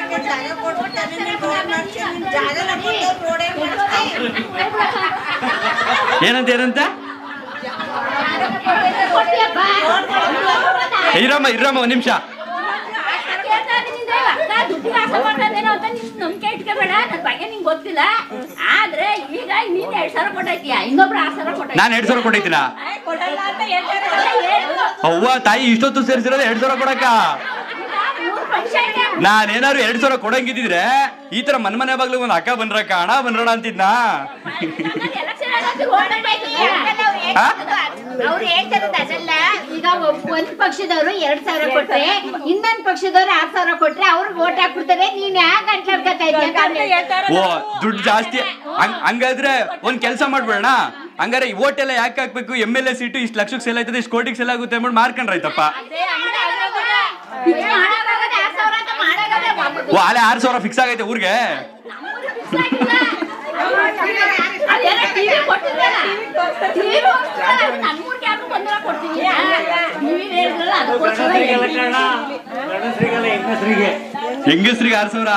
ಏನಂತ ಏನಂತ ಇರಮ್ಮ ಒಂದ್ ನಿಮಿಷ. ನಂಬಿಕೆ ಇಟ್ಕೋಬೇಡ, ನನ್ ಬಗ್ಗೆ ನಿಂಗೆ ಗೊತ್ತಿಲ್ಲ. ಆದ್ರೆ ಈಗ ನೀನ್ 2,000 ಕೊಟ್ಟೈತಿಯ, ಇನ್ನೊಬ್ರು 6,000 ಕೊಟ್ಟ. ನಾನು 2,000 ಕೊಟ್ಟೈತಿನ? ಅವ್ವ ತಾಯಿ, ಇಷ್ಟೊತ್ತು ಸೇರಿಸಿರೋದು 2,000 ಕೊಡಕ್ಕ? ನಾನೇನಾದ್ರು 2,000 ಕೊಡಂಗಿದ್ರೆ ಈ ತರ ಮನೆ ಬಾಗ್ಲಿಗೆ ಒಂದ್ ಅಕ್ಕ ಬಂದ್ರಕ್ಕ, ಹಣ ಬಂದ್ರೋಣ ಅಂತಿದ್ನ. ಅವ್ರು ಹೇಳ್ತಾರದು ಅದಲ್ಲ. ಈಗ ಒಂದ್ ಪಕ್ಷದವ್ರು 2,000 ಕೊಟ್ರೆ, ಇನ್ನೊಂದ್ ಪಕ್ಷದವ್ರು 6,000 ಕೊಟ್ರೆ ಅವ್ರಿಗೆ ಓಟ್ ಹಾಕ್ಬಿಡ್ತಾರೆ. ನೀನ್ ಯಾಕೆ ಅಂಟ್ಲಾಡ್ಕೊತಾ ಇದ್ದೀಯ? ಓ, ದುಡ್ಡು ಜಾಸ್ತಿ. ಹಂಗಾದ್ರೆ ಒಂದ್ ಕೆಲ್ಸ ಮಾಡ್ಬೇಡ. ಹಂಗಾರೆ ಈ ಓಟ್ ಎಲ್ಲ ಯಾಕೆ ಹಾಕ್ಬೇಕು? MLA ಸೀಟು ಇಷ್ಟು ಲಕ್ಷಕ್ಕೆ ಸೇಲ್ ಆಯ್ತದೆ, ಇಷ್ಟು ಕೋಟಿಗೆ ಸೇಲ್ ಆಗುತ್ತೆ ಅಂದ್ಬಿಟ್ಟು ಮಾರ್ಕೊಂಡ್ರಾಯ್ತಪ್ಪ. ಓ, ಅಲ್ಲೇ 6,000 ಫಿಕ್ಸ್ ಆಗೈತೆ ಊರಿಗೆ. ಹೆಂಗಸ್ರಿಗೆ 6,000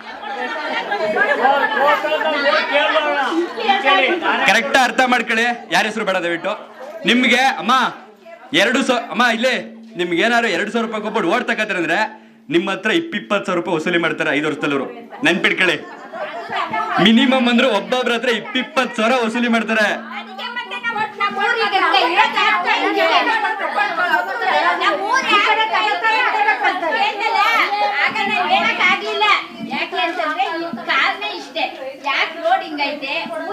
ಕರೆಕ್ಟ್ ಅರ್ಥ ಮಾಡ್ಕೊಳ್ಳಿ. ಯಾರ ಹೆಸರು ಬೇಡ ದಯವಿಟ್ಟು. ನಿಮ್ಗೆ ಅಮ್ಮ 2,000 ಅಮ್ಮ ಇಲ್ಲೇ ನಿಮ್ಗೆ ಏನಾದ್ರು 2,000 ರೂಪಾಯಿ ಕೊಟ್ಬಿಟ್ಟು ಓಟ್ ತಗೋತಾರೆ ಅಂದ್ರೆ ನಿಮ್ಮ ಹತ್ರ 20,000 ರೂಪಾಯಿ ವಸೂಲಿ ಮಾಡ್ತಾರೆ 5 ವರ್ಷದಲ್ಲವರು. ನೆನ್ಪಿಟ್ಕೊಳ್ಳಿ, ಮಿನಿಮಮ್ ಅಂದ್ರೆ ಒಬ್ಬೊಬ್ರ ಹತ್ರ 20,000 ವಸೂಲಿ ಮಾಡ್ತಾರೆ. ಯಾಕೆ ಅಂತಂದ್ರೆ ಕಾರಣ ಇಷ್ಟೇ. ಯಾಕೆ ರೋಡ್ ಹಿಂಗೈತೆ,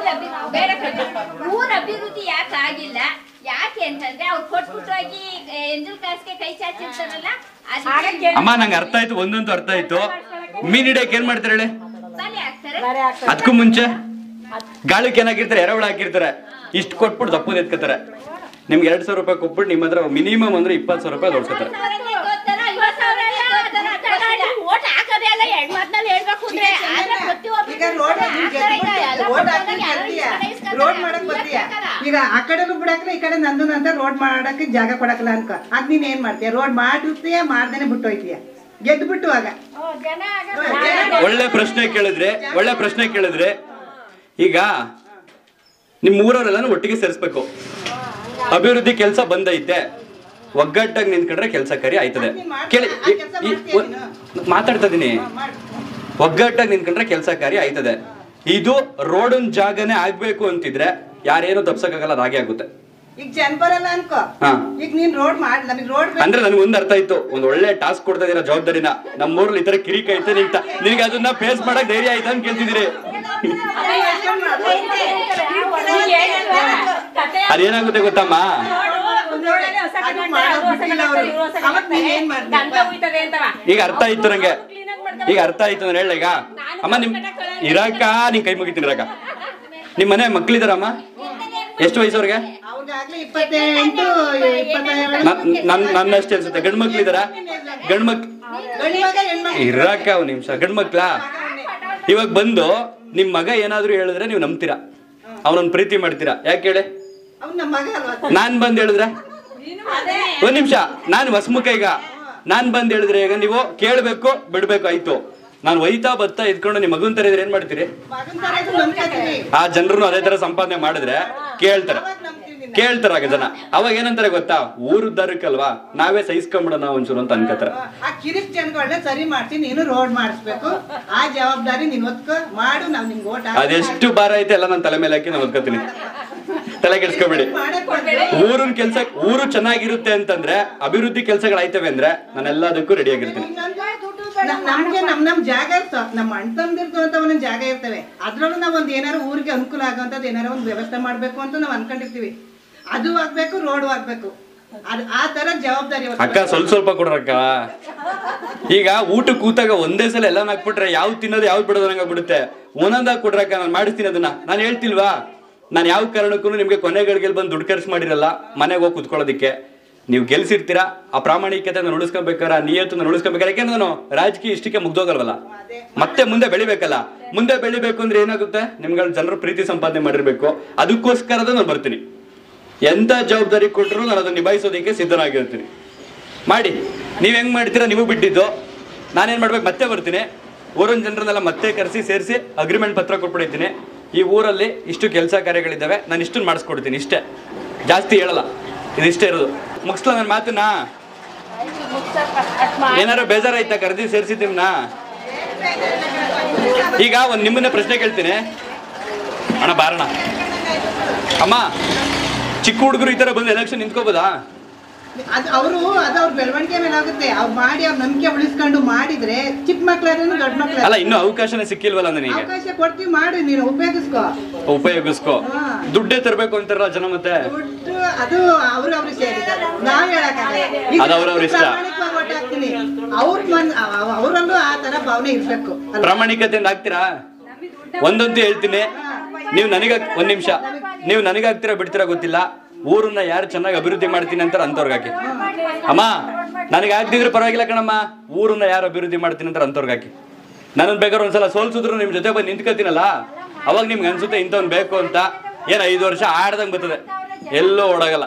ಊರ ಅಭಿವೃದ್ಧಿ ಯಾಕೆ ಆಗಿಲ್ಲ? ಯಾಕೆ ಅಂತಂದ್ರೆ ಅವ್ರು ಕೊಟ್ಬಿಟ್ಟೋಗಿ ಎಂಜಲ್ ಕಾಸ್ಗೆ ಕೈ ಚಾಚಿರ್ತಾರಲ್ಲ. ಅಮ್ಮ ನಂಗೆ ಅರ್ಥ ಆಯ್ತು, ಒಂದಂತೂ ಅರ್ಥ ಆಯ್ತು. ಮೀನ್ ಹಿಡಿಯಕ್ಕೆ ಏನ್ ಮಾಡ್ತಾರೆ ಹೇಳಿ? ಅದಕ್ಕೂ ಮುಂಚೆ ಗಾಳಕ್ಕೆ ಏನಾಗಿರ್ತಾರೆ, ಎರೆಹುಳ ಹಾಕಿರ್ತಾರೆ. ಇಷ್ಟು ಕೊಟ್ಬಿಟ್ಟು ದಪ್ಪದ ಎತ್ಕೋತಾರೆ. ನಿಮ್ಗೆ 2,000 ರೂಪಾಯಿ ಕೊಟ್ಬಿಟ್ಟು ನಿಮ್ಮ ಹತ್ರ ಮಿನಿಮಮ್ ಅಂದ್ರೆ 20,000 ರೂಪಾಯಿ ದೊಡ್ಸ್ಕೊತಾರೆ. ರೋಡ್ ಮಾಡಕ್ ಬರ್ತೀಯ, ಈಗ ಆ ಕಡೆನೂ ಬಿಡಕ್ಲ, ಈ ಕಡೆ ನಂದು ಅಂತ ರೋಡ್ ಮಾಡಕ್ಕೆ ಜಾಗ ಕೊಡಕಲ್ಲ ಅನ್ಕೋ. ಅದ್ ನೀನ್ ಏನ್ ಮಾಡ್ತೀಯ? ರೋಡ್ ಮಾಡಿರ್ತೀಯ, ಮಾಡ್ದೇನೆ ಬಿಟ್ಟು ಹೋಯ್ತೀಯ, ಗೆದ್ದು ಬಿಟ್ಟು. ಆಗ ಒಳ್ಳೆ ಪ್ರಶ್ನೆ ಕೇಳಿದ್ರೆ ಈಗ ನಿಮ್ ಊರವರೆಲ್ಲ ಒಟ್ಟಿಗೆ ಸೇರಿಸ್ಬೇಕು. ಅಭಿವೃದ್ಧಿ ಕೆಲಸ ಬಂದೈತೆ, ಒಗ್ಗಟ್ಟಾಗಿ ನಿಂತ್ಕೊಂಡ್ರೆ ಕೆಲಸ ಕರಿ ಆಯ್ತದೆ. ಕೇಳಿ, ಮಾತಾಡ್ತಾ ಇದೀನಿ. ಒಗ್ಗಟ್ಟಾಗಿ ನಿಂತ್ಕೊಂಡ್ರೆ ಕೆಲಸ ಕಾರ್ಯ ಆಯ್ತದೆ. ಇದು ರೋಡನ್ ಜಾಗನೇ ಆಗ್ಬೇಕು ಅಂತಿದ್ರೆ ಯಾರೇನು ತಪ್ಸಕ್ಕಾಗಲ್ಲ, ಅದಾಗೆ ಆಗುತ್ತೆ. ಈಗ ಜನ ಬರಲ್ಲ ಅನ್ಕೋ. ಈಗ ನೀನ್ ರೋಡ್ ಮಾಡಿ ನಮಗೆ ರೋಡ್ ಅಂದ್ರೆ ನನ್ಗೆ ಒಂದ್ ಅರ್ಥ ಆಯ್ತು. ಒಂದ್ ಒಳ್ಳೆ ಟಾಸ್ಕ್ ಕೊಡ್ತಾ ಇದೀರ, ಜವಾಬ್ದಾರಿನ. ನಮ್ಮೂರಲ್ಲಿ ಈ ತರ ಕಿರಿಕ್ ಐತೆ, ನಿನ್ಗೆ ಅದನ್ನ ಫೇಸ್ ಮಾಡಕ್ ಧೈರ್ಯ ಆಯ್ತಾ ಅಂತ ಕೇಳ್ತಿದ್ದೀರಿ. ಅದೇನಾಗುತ್ತೆ ಗೊತ್ತಮ್ಮ, ಈಗ ಅರ್ಥ ಆಯ್ತು ನಂಗೆ. ಈಗ ಅರ್ಥ ಆಯ್ತು ನಾನು ಹೇಳ. ಈಗ ಅಮ್ಮ ನಿಮ್ ಇರಾಕ ನಿನ್ ಕೈ ಮುಗಿತೀನಿ ಇರಾಕ. ನಿಮ್ ಮನೆ ಮಕ್ಳಿದಾರಮ್ಮ? ಎಷ್ಟು ವಯಸ್ಸವ್ರಿಗೆ? ನನ್ನಷ್ಟೇ ಅನ್ಸುತ್ತೆ. ಗಂಡ್ ಮಕ್ಳಿದಾರ? ಇರಾಕ ಒಂದ್ ನಿಮಿಷ. ಗಂಡ್ ಮಕ್ಳಾ? ಇವಾಗ ಬಂದು ನಿಮ್ ಮಗ ಏನಾದ್ರು ಹೇಳಿದ್ರೆ ನೀವು ನಂಬ್ತೀರಾ, ಅವನೊಂದ್ ಪ್ರೀತಿ ಮಾಡ್ತೀರಾ? ಯಾಕೆ ಹೇಳಿ? ನಾನ್ ಬಂದ್ ಹೇಳಿದ್ರೆ ಒಂದ್ ನಿಮಿಷ, ನಾನ್ ಹೊಸಮುಖ. ಈಗ ನಾನ್ ಬಂದ್ ಹೇಳಿದ್ರೆ ಈಗ ನೀವು ಕೇಳ್ಬೇಕು, ಬಿಡ್ಬೇಕು, ಆಯ್ತು. ನಾನು ಒಯ್ತಾ ಬತ್ತಾ ಇದ್ಕೊಂಡು ನಿಮ್ ಮಗನ್ ತರ ಇದ್ರೆ ಏನ್ ಮಾಡ್ತೀರಿ? ಆ ಜನರು ಅದೇ ತರ ಸಂಪಾದನೆ ಮಾಡಿದ್ರೆ ಕೇಳ್ತಾರ ಆಗ ಜನ. ಅವಾಗ ಏನಂತಾರೆ ಗೊತ್ತಾ? ಊರುದ್ದಾರಕ್ಕಲ್ವಾ, ನಾವೇ ಸಹಿಸ್ಕೊಂಬಿಡೋಣ ಒಂಚೂರು ಅಂತ ಅನ್ಕೋತಾರ. ಆ ಕಿರಿಕ್ ಜನಗಳನ್ನ ಸರಿ ಮಾಡ್ತೀನಿ, ನೀನು ರೋಡ್ ಮಾಡಿಸ್ಬೇಕು. ಆ ಜವಾಬ್ದಾರಿ ನೀನ್ ಒತ್ಕೊ ಮಾಡು. ನಾವ್ ನಿಮ್ಗೆ ಓಟ್ ಅದೆಷ್ಟು ಭಾರ ಐತೆ ಎಲ್ಲ ನಾನು ತಲೆ ಮೇಲೆ ಹಾಕಿ ನಾನು ಒತ್ಕೋತೀನಿ. ತಲೆ ಕೆಡ್ಸ್ಕೊಬೇಡಿ. ಊರಿನ ಕೆಲ್ಸ, ಊರು ಚೆನ್ನಾಗಿರುತ್ತೆ ಅಂತಂದ್ರೆ, ಅಭಿವೃದ್ಧಿ ಕೆಲ್ಸಗಳಾಯ್ತವೆ ಅಂದ್ರೆ ನಾನು ಎಲ್ಲದಕ್ಕೂ ರೆಡಿ ಆಗಿರ್ತೀನಿ. ನಮ್ಗೆ ನಮ್ ಜಾಗ ಇರ್ತಾವ, ನಮ್ಮ ಅಣ್ಣ ತಮ್ದಿರ್ತು ಅಂತ ಒಂದೊಂದ್ ಜಾಗ ಇರ್ತವೆ. ಅದ್ರಲ್ಲೂ ನಾವ್ ಒಂದ್ ಏನಾರು ಊರಿಗೆ ಅನುಕೂಲ ಆಗುವಂತದ್ದು ಏನಾರ ಒಂದ್ ವ್ಯವಸ್ಥೆ ಮಾಡ್ಬೇಕು ಅಂತ ನಾವ್ ಅನ್ಕೊಂಡಿರ್ತೀವಿ. ಅದು ಆಗ್ಬೇಕು, ರೋಡ್ ಆಗ್ಬೇಕು. ಆ ತರ ಜವಾಬ್ದಾರಿ. ಅಕ್ಕ ಸ್ವಲ್ಪ ಕೊಡ್ರಕ್ಕ. ಈಗ ಊಟಕ್ಕೆ ಕೂತಾಗ ಒಂದೇ ಸಲ ಎಲ್ಲ ಹಾಕ್ಬಿಟ್ರೆ ಯಾವ್ದು ತಿನ್ನೋದು ಯಾವ್ದು ಬಿಡೋದು ನಂಗಾಗ್ಬಿಡುತ್ತೆ. ಒಂದೊಂದಾಗ ಕೊಡ್ರಕ್ಕ, ನಾನು ಮಾಡಿಸ್ತೀನಿ ಅದನ್ನ. ನಾನು ಹೇಳ್ತಿಲ್ವಾ, ನಾನು ಯಾವ ಕಾರಣಕ್ಕೂ ನಿಮ್ಗೆ ಕೊನೆಗಳಿಗೆ ಬಂದು ದುಡ್ಡು ಖರ್ಚು ಮಾಡಿರಲ್ಲ ಮನೆಗೆ ಹೋಗಿ ಕುತ್ಕೊಳ್ಳೋದಿಕ್ಕೆ. ನೀವು ಗೆಲ್ಸಿರ್ತೀರಾ, ಆ ಪ್ರಾಮಾಣಿಕತೆ ಉಳಿಸ್ಕೊಬೇಕಾರೆ, ಆ ನಿಯತ್ತನ್ನು ಉಳಿಸ್ಕೊಬೇಕಾರೆ. ಯಾಕೆಂದ್ರೆ ನಾನು ರಾಜಕೀಯ ಇಷ್ಟಕ್ಕೆ ಮುಗ್ದೋಗಲ್ವಲ್ಲ, ಮತ್ತೆ ಮುಂದೆ ಬೆಳಿಬೇಕಲ್ಲ. ಮುಂದೆ ಬೆಳಿಬೇಕು ಅಂದ್ರೆ ಏನಾಗುತ್ತೆ? ನಿಮ್ಗಳ ಜನರು ಪ್ರೀತಿ ಸಂಪಾದನೆ ಮಾಡಿರ್ಬೇಕು. ಅದಕ್ಕೋಸ್ಕರ ನಾನು ಬರ್ತೀನಿ. ಎಂತ ಜವಾಬ್ದಾರಿ ಕೊಟ್ಟರು ನಾನು ಅದನ್ನ ನಿಭಾಯಿಸೋದಕ್ಕೆ ಸಿದ್ಧನಾಗಿರ್ತೀನಿ. ಮಾಡಿ. ನೀವ್ ಹೆಂಗ್ ಮಾಡ್ತೀರಾ ನೀವು ಬಿಟ್ಟಿದ್ದು. ನಾನೇನ್ ಮಾಡ್ಬೇಕು? ಮತ್ತೆ ಬರ್ತೀನಿ. ಊರಿನ ಜನರನ್ನೆಲ್ಲ ಮತ್ತೆ ಕರೆಸಿ ಸೇರಿಸಿ ಅಗ್ರಿಮೆಂಟ್ ಪತ್ರ ಕೊಟ್ಬಿಡ್ತೀನಿ. ಈ ಊರಲ್ಲಿ ಇಷ್ಟು ಕೆಲಸ ಕಾರ್ಯಗಳಿದ್ದಾವೆ, ನಾನು ಇಷ್ಟನ್ನು ಮಾಡಿಸ್ಕೊಡ್ತೀನಿ, ಇಷ್ಟೇ, ಜಾಸ್ತಿ ಹೇಳಲ್ಲ, ಇದಿಷ್ಟೇ ಇರೋದು. ಮುಗಿಸ್ಲಾ ನನ್ನ ಮಾತನ್ನ? ಏನಾರು ಬೇಜಾರಾಯ್ತಾ ಕರೆದಿ ಸೇರಿಸಿದ್ದೀನ? ಈಗ ಒಂದು ನಿಮ್ಮನ್ನೇ ಪ್ರಶ್ನೆ ಕೇಳ್ತೀನಿ ಅಣ್ಣ, ಬಾರಣ. ಅಮ್ಮ, ಚಿಕ್ಕ ಹುಡುಗರು ಈ ಥರ ಬಂದು ಎಲೆಕ್ಷನ್ ನಿಂತ್ಕೋಬೋದಾ? ಅದು ಅವ್ರ ಬೆಳವಣಿಗೆ ಮೇಲೆ ಆಗುತ್ತೆ. ಅವ್ರು ಮಾಡಿ ಅವ್ರ ನಂಬಿಕೆ ಉಳಿಸ್ಕೊಂಡು ಮಾಡಿದ್ರೆ ಚಿಕ್ಕ ಮಕ್ಳಾದ್ರೂ ದೊಡ್ಡ ಮಕ್ಳ ಅಲ್ಲ, ಇನ್ನೂ ಅವಕಾಶನೇ ಸಿಕ್ಕಿಲ್ವಲ್ಲ ನನಗೆ. ಅವಕಾಶ ಕೊಡ್ತೀವಿ, ಮಾಡಿ, ನೀನು ಉಪಯೋಗಿಸ್ಕೋ. ದುಡ್ಡೇ ತರಬೇಕು ಅಂತಾರಲ್ಲ ಜನ, ಮತ್ತೆ ದುಡ್ಡು ಅದು ಅವ್ರವ್ರು ಸೇರಿದ್ದಾರೆ, ನಾವ್ ಹೇಳಕ್ಕಾಗಲ್ಲ. ಅದು ಅವ್ರವ್ರ ಇಷ್ಟ. ಅವರಲ್ಲೂ ಆ ತರ ಭಾವನೆ ಇರ್ಬೇಕು. ಪ್ರಾಮಾಣಿಕತೆಯಿಂದ ಆಗ್ತೀರಾ? ಒಂದಂತೂ ಹೇಳ್ತೀನಿ, ನೀವು ನನಗ ಒಂದ್ ನಿಮಿಷ, ನೀವು ನನಗಾಗ್ತೀರಾ ಬಿಡ್ತೀರಾ ಗೊತ್ತಿಲ್ಲ, ಊರನ್ನ ಯಾರು ಚೆನ್ನಾಗಿ ಅಭಿವೃದ್ಧಿ ಮಾಡ್ತೀನಿ ಅಂತಾರೆ ಅಂತವ್ರಿಗಾಕಿ. ಅಮ್ಮ, ನನಗೆ ಆಗ್ತಿದ್ರೆ ಪರವಾಗಿಲ್ಲ ಕಣಮ್ಮ, ಊರನ್ನ ಯಾರು ಅಭಿವೃದ್ಧಿ ಮಾಡ್ತೀನಿ ಅಂತಾರೆ ಅಂತವ್ರಿಗಾಕಿ. ನನ್ನನ್ನು ಬೇಕಾದ್ರೆ ಒಂದ್ಸಲ ಸೋಲ್ಸಿದ್ರು ನಿಮ್ಮ ಜೊತೆ ಬಂದು ನಿಂತ್ಕೊತೀನಲ್ಲ, ಅವಾಗ ನಿಮ್ಗೆ ಅನ್ಸುತ್ತೆ ಇಂಥವ್ನು ಬೇಕು ಅಂತ. ಏನು 5 ವರ್ಷ ಆಡ್ದಂಗೆ ಬರ್ತದೆ, ಎಲ್ಲೋ ಓಡಾಗಲ್ಲ.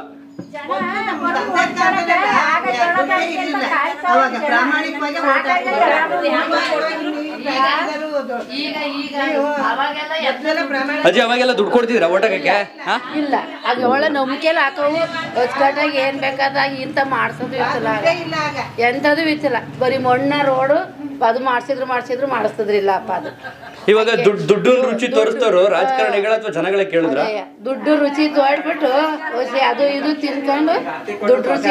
ಅಜ್ಜಿ, ಅವಾಗೆಲ್ಲ ದುಡ್ಡು ಕೊಡ್ತಿದ್ರ ಓಟಕ್ಕೆ? ಇಲ್ಲ, ಅದು ಒಳ್ಳೆ ನಂಬಿಕೆಲ್ಲ ಹಾಕೋವು ಅಚ್ಚುಕಟ್ಟಾಗಿ ಏನ್ ಬೇಕಾದಾಗ ಇಂತ ಮಾಡ್ಸೋದು ಇತ್ತಲ್ಲ, ಎಂಥದ್ದು ಇತ್ತಿಲ್ಲ. ಬರೀ ಮಣ್ಣ ರೋಡು ಅದು ಮಾಡ್ಸಿದ್ರು ಮಾಡಿಸ್ತದ್ರಿಲ್ಲ ಅಪ್ಪ. ಅದು ಇವಾಗ ದುಡ್ಡು ರುಚಿ ತೋರಿಸ್ತವ್ರು ರಾಜಕಾರಣಿಗಳ ಅಥವಾ ಜನಗಳ ಕೇಳಿದ್ರ? ದುಡ್ಡು ರುಚಿ ತೋಡ್ಬಿಟ್ಟು ಅದು ಇದು ತಿನ್ಕೊಂಡು ದುಡ್ಡು ರುಚಿ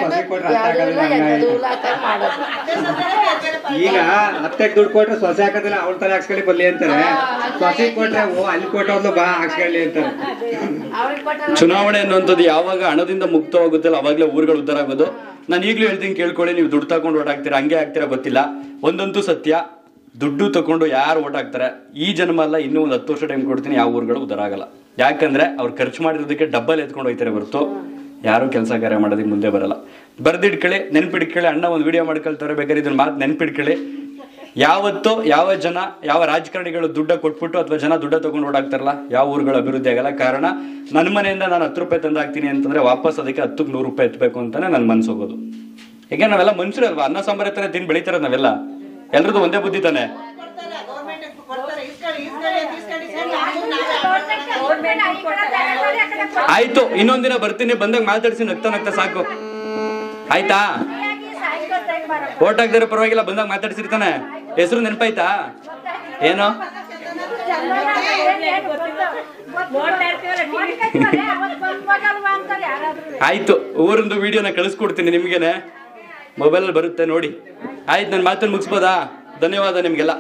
ಮಾಡೋದು. ಈಗ ಅತ್ತೆಗೆ ದುಡ್ಡು ಕೊಟ್ರೆ ಸೊಸೆ ಹಾಕೋದಿಲ್ಲ, ಅವಳ ತಲೆ ಹಾಕ್ಸ್ಕೊಳ್ಳಿ ಬರ್ಲಿ ಅಂತಾರೆ. ಸೊಸೆ ಕೊಟ್ರೆ ಅಲ್ಲಿ ಕೊಟ್ಟವ್ರು ಬಾ ಹಾಕ್ಸ್ಕೊಳ್ಳಿ ಅಂತಾರೆ. ಚುನಾವಣೆ ಅನ್ನುವಂಥದ್ದು ಯಾವಾಗ ಹಣದಿಂದ ಮುಕ್ತವಾಗುತ್ತಲ್ಲ ಅವಾಗಲೇ ಊರುಗಳು ಉದ್ಧಾರ ಆಗೋದು. ನಾನು ಈಗಲೂ ಹೇಳ್ತೀನಿ, ಕೇಳ್ಕೊಳ್ಳಿ. ನೀವು ದುಡ್ಡು ತಗೊಂಡು ಓಟ್ ಹಾಕ್ತೀರಾ, ಹಂಗೆ ಹಾಕ್ತೀರಾ ಗೊತ್ತಿಲ್ಲ. ಒಂದಂತೂ ಸತ್ಯ, ದುಡ್ಡು ತಗೊಂಡು ಯಾರು ಓಟ್ ಹಾಕ್ತಾರೆ, ಈ ಜನ್ಮ ಅಲ್ಲ ಇನ್ನೂ ಒಂದು 10 ವರ್ಷ ಟೈಮ್ ಕೊಡ್ತೀನಿ, ಯಾವ ಊರುಗಳು ಉದ್ಧಾರ ಆಗಲ್ಲ. ಯಾಕಂದ್ರೆ ಅವ್ರು ಖರ್ಚು ಮಾಡಿರೋದಕ್ಕೆ ಡಬ್ಬಲ್ ಎತ್ಕೊಂಡು ಹೋಗ್ತಾರೆ ಹೊರತು ಯಾರು ಕೆಲಸ ಕಾರ್ಯ ಮಾಡೋದಕ್ಕೆ ಮುಂದೆ ಬರಲ್ಲ. ಬರ್ದಿಟ್ಕೊಳ್ಳಿ, ನೆನ್ಪಿಡ್ಕೊಳ್ಳಿ. ಅಣ್ಣ ಒಂದು ವಿಡಿಯೋ ಮಾಡ್ಕೊಳ್ತಾರೆ, ಬೇಕಾದ್ರೆ ಇದನ್ನ ಮಾತು ನೆನ್ಪಿಡ್ಕೊಳ್ಳಿ. ಯಾವತ್ತೋ ಯಾವ ಜನ, ಯಾವ ರಾಜಕಾರಣಿಗಳು ದುಡ್ಡ ಕೊಟ್ಬಿಟ್ಟು ಅಥವಾ ಜನ ದುಡ್ಡ ತಗೊಂಡು ಓಡಾಕ್ತಾರಲ್ಲ, ಯಾವ ಊರುಗಳು ಅಭಿವೃದ್ಧಿ ಆಗಲ್ಲ. ಕಾರಣ, ನನ್ನ ಮನೆಯಿಂದ ನಾನು 10 ರೂಪಾಯಿ ತಂದು ಹಾಕ್ತೀನಿ ಅಂತಂದ್ರೆ ವಾಪಸ್ ಅದಕ್ಕೆ 10ಕ್ಕೆ 100 ರೂಪಾಯಿ ಎತ್ತಬೇಕು ಅಂತಾನೆ ನನ್ನ ಮನ್ಸು ಹೋಗೋದು. ಹೇಗೆ ನಾವೆಲ್ಲ ಮನುಷ್ಯರು ಅಲ್ವಾ, ಅನ್ನ ಸಾಂಬಾರ ತಾನೆ ತಿಂದು ಬೆಳಿತಾರ ನಾವೆಲ್ಲ, ಎಲ್ರದ್ದು ಒಂದೇ ಬುದ್ಧಿ ತಾನೆ. ಆಯ್ತು, ಇನ್ನೊಂದಿನ ಬರ್ತೀನಿ, ಬಂದಾಗ ಮಾತಾಡ್ಸಿ, ನಗ್ತಾ ಸಾಕು, ಆಯ್ತಾ? ಓಟ್ ಹಾಕ್ದಾರೆ ಪರವಾಗಿಲ್ಲ, ಬಂದಾಗ ಮಾತಾಡ್ಸಿರ್ತಾನೆ. ಹೆಸರು ನೆನಪಾಯ್ತಾ? ಏನೋ ಆಯ್ತು, ಊರಿಂದು ವಿಡಿಯೋನ ಕಳಿಸ್ಕೊಡ್ತೀನಿ ನಿಮ್ಗೆನೆ, ಮೊಬೈಲಲ್ಲಿ ಬರುತ್ತೆ ನೋಡಿ. ಆಯ್ತು, ನನ್ನ ಮಾತನ್ನು ಮುಗಿಸ್ಬೋದಾ? ಧನ್ಯವಾದ ನಿಮ್ಗೆಲ್ಲ.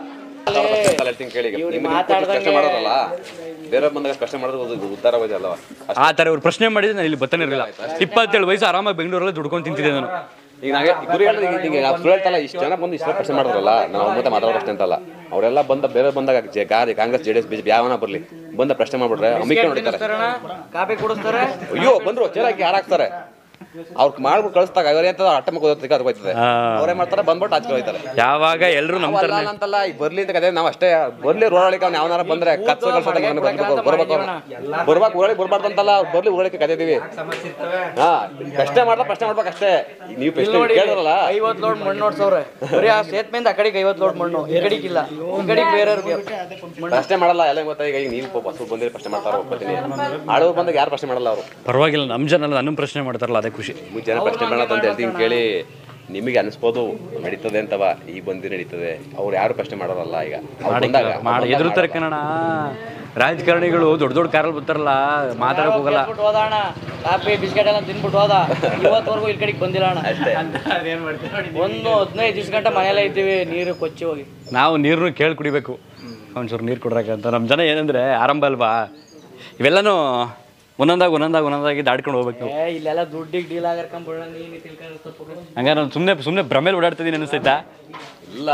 ಬೇರೆ ಬಂದಾಗ ಕಷ್ಟ ಮಾಡೋದು ಉದ್ದಾರ ಅಲ್ವಾ? ಆ ತರ ಇವ್ರು ಪ್ರಶ್ನೆ ಮಾಡಿದ್ರೆ ನಾನು ಇಲ್ಲಿ ಬರ್ತಾನೆ ಇರಲಿಲ್ಲ. 27 ವಯಸ್ಸು ಆರಾಮಾಗಿ ಬೆಂಗಳೂರಲ್ಲಿ ದುಡ್ಕೊಂಡು ತಿಂತಿದ್ದೆ ನಾನು. ಈಗ ಗುರಿ ಹೇಳ್ತಲ್ಲ, ಇಷ್ಟು ಜನ ಬಂದು ಇಷ್ಟು ಪ್ರಶ್ನೆ ಮಾಡಿದ್ರಲ್ಲ, ನಾವು ಮತ್ತೆ ಮಾತಾಡೋ ಪ್ರಶ್ನೆ ಅಂತಲ್ಲ. ಅವರೆಲ್ಲ ಬಂದ ಬೇರೆ ಬಂದಾಗ ಕಾಂಗ್ರೆಸ್ JDS BJP ಯಾವನ ಬರ್ಲಿ ಬಂದ ಪ್ರಶ್ನೆ ಮಾಡ್ಬಿಟ್ರೆ ಅಮಿಕೆ ನೋಡಿತಾರೆ, ಅಯ್ಯೋ ಬಂದ್ರು ಚೇರಾಕಿ ಹಾರಾಕ್ತಾರೆ. ಅವ್ರು ಮಾಡ್ಬಿಟ್ಟು ಕಳಿಸ್ದಾಗ ಅಟ್ಟ ಮಕ್ಕೋದಕ್ಕೆ ಹೋಗ್ತದೆ. ಅವರೇ ಮಾಡ್ತಾರೆ, ಬಂದ್ಬಿಟ್ಟು ಆಚೆ ಹೋಗ್ತಾರೆ. ಯಾವಾಗ ಎಲ್ಲರೂ ಅಂತಲ್ಲ, ಈಗ ಬರ್ಲಿ ಅಂತ ಕದೇ ನಾವು ಅಷ್ಟೇ. ಬರ್ಲಿ ಊರೊಳಗೆ ಅವ್ನು ಯಾವನಾರ ಬಂದ್ರೆ ಕಚ್ಚ ಬರ್ಬೇಕು, ಬರ್ಬೇಕು ಊರೊಳಗೆ ಬರ್ಬಾರ್ದು ಅಂತಲ್ಲ, ಬರ್ಲಿ ಊರೊಳಗೆ ಕದೀವಿ. ಹಾ, ಪ್ರಶ್ನೆ ಮಾಡ್ಬೇಕು ಅಷ್ಟೇ. ನೀವು ಪ್ರಶ್ನೆ ಕೇಳಿದ್ರಲ್ಲ, 50 ಲೋಡ್ ಮಣ್ಣು ನೋಡ್ಸವ್ರೆ, ಬರೀ ಆ ಸೇತುವೆಯಿಂದ ಆ ಕಡೆಗೆ 50 ಲೋಡ್ ಮಣ್ಣು, ಈ ಕಡೆಗೆ ಇಲ್ಲ, ಈ ಕಡೆಗೆ ಬೇರೆಯವ್ರಿಗೆ ಪ್ರಶ್ನೆ ಮಾಡಲ್ಲ. ಎಲ್ಲ ಗೊತ್ತಾ, ಈಗ ನೀವು ಬಸ್ ಬಂದಿರಿ ಪ್ರಶ್ನೆ ಮಾಡ್ತಾರ, ಒಪ್ಕೊತೀನಿ. ಆಳೂರು ಬಂದಾಗ ಯಾರು ಪ್ರಶ್ನೆ ಮಾಡಲ್ಲ. ಅವರು ಪರವಾಗಿಲ್ಲ, ನಮ್ಮ ಜನ ನನ್ನ ಪ್ರಶ್ನೆ ಮಾಡ್ತಾರಲ್ಲ, ಅದೇ ಖುಷಿ. ಜನ ಪ್ರಶ್ನೆ ಮಾಡೋದು ಅಂತ ಹೇಳ್ತೀನಿ ಕೇಳಿ. ನಿಮಗೆ ಅನಿಸ್ಬೋದು ನಡೀತದೆ ಅಂತವ, ಈ ಬಂದಿ ನಡೀತದೆ. ಅವ್ರು ಯಾರು ಪ್ರಶ್ನೆ ಮಾಡೋರಲ್ಲ. ಈಗ ಎದುರುತ್ತಾರೆ ಕನ್ನಡ ರಾಜಕಾರಣಿಗಳು ದೊಡ್ಡ ಕಾರಲ್ಲಿ ಬರ್ತಾರಲ್ಲ, ಮಾತಾಡಕ್ ಹೋಗಲ್ಲ. ಹೋದಣ ಕಾಫಿ ಬಿಸ್ಕೆಟ್ ಎಲ್ಲ ತಿನ್ಬಿಟ್ಟು ಹೋದ, ಇವತ್ತವರೆಗೂ ಇಲ್ಲಿ ಕಡೆಗೆ ಬಂದಿಲ್ಲ ಅಣ್ಣ. ಒಂದು 15 ದಿವಸ ಗಂಟೆ ಮನೆಯಲ್ಲೇ ಇದ್ದೀವಿ, ನೀರು ಕೊಚ್ಚಿ ಹೋಗಿ. ನಾವು ನೀರನ್ನು ಕೇಳಿ ಕುಡಿಬೇಕು, ಒಂಚೂರು ನೀರು ಕೊಡ್ರಾಕಂತ. ನಮ್ಮ ಜನ ಏನಂದ್ರೆ ಆರಂಭ ಅಲ್ವಾ, ಇವೆಲ್ಲನೂ ಒಂದೊಂದಾಗಿ ದಾಡ್ಕೊಂಡು ಹೋಗ್ಬೇಕು. ಇಲ್ಲೆಲ್ಲ ದುಡ್ಡಿಗೆ ಡೀಲ್ ಆಗಿರ್ಕೊಂಡ್ಬಿಡ, ನೀನು ತಿಳ್ಕೊಂಡು ಹಂಗಾರೆ ನಾನು ಸುಮ್ಮನೆ ಭ್ರಮೇಲೆ ಓಡಾಡ್ತಿದ್ದೀನಿ ಅನಿಸ್ತೈತಾ? ಇಲ್ಲ,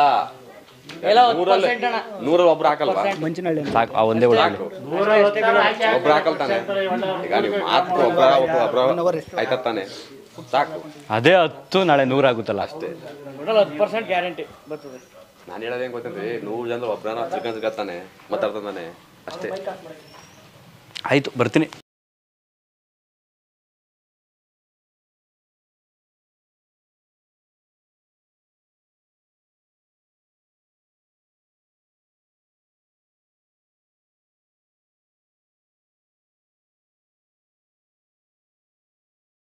100 ಒಬ್ರು ಹಾಕಲ್ವಾ? ಸಾಕು, ಆ ಒಂದೇ ಒಬ್ರು ಹಾಕಲ್ತಾನೆ. ಈಗ ನೀವು ಮಾತು ಒಬ್ರು ಆಯ್ತಾನೆ, ಸಾಕು. ಅದೇ 10 ನಾಳೆ 100 ಆಗುತ್ತಲ್ಲ, ಅಷ್ಟೇ. 10% ಗ್ಯಾರಂಟಿ ಬರ್ತದೆ. ನಾನು ಹೇಳೋದೇನು ಗೊತ್ತಂದ್ರೆ, 100 ಜನ ಒಬ್ರನ್ನ ಸಿಗ್ತಾನೆ, ಮಾತಾಡ್ತಾನೆ ಅಷ್ಟೇ. ಆಯ್ತು, ಬರ್ತೀನಿ.